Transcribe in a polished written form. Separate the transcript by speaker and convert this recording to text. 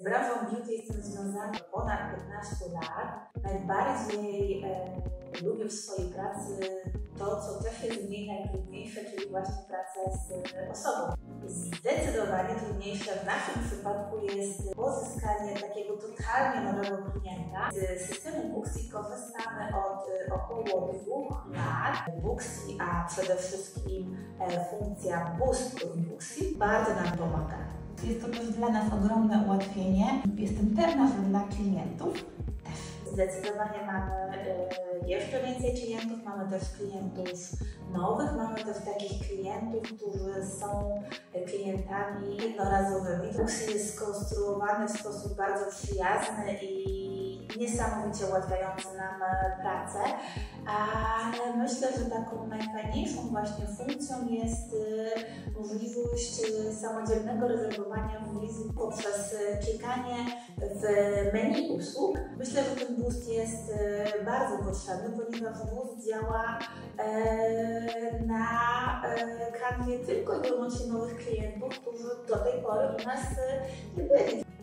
Speaker 1: branżą beauty jestem związana ponad 15 lat. Najbardziej lubię w swojej pracy to, co też jest w niej najtrudniejsze, czyli właśnie praca z osobą. Zdecydowanie trudniejsze w naszym przypadku jest pozyskanie takiego totalnie nowego klienta. Z systemu Booksy korzystamy od około 2 lat. Booksy, a przede wszystkim funkcja Boost w Booksy bardzo nam pomaga.
Speaker 2: Jest to też dla nas ogromne ułatwienie. Jestem pewna, że dla klientów też.
Speaker 1: Zdecydowanie mamy jeszcze więcej klientów, mamy też klientów nowych, mamy też takich klientów, którzy są klientami jednorazowymi. Booksy jest skonstruowany w sposób bardzo przyjazny i niesamowicie ułatwiający nam pracę, ale myślę, że taką najfajniejszą właśnie funkcją jest możliwość samodzielnego rezerwowania wizyt poprzez klikanie w menu usług. Myślę, że ten Boost jest bardzo potrzebny, ponieważ Boost działa na kanwie tylko i wyłącznie nowych klientów, którzy do tej pory u nas nie byli.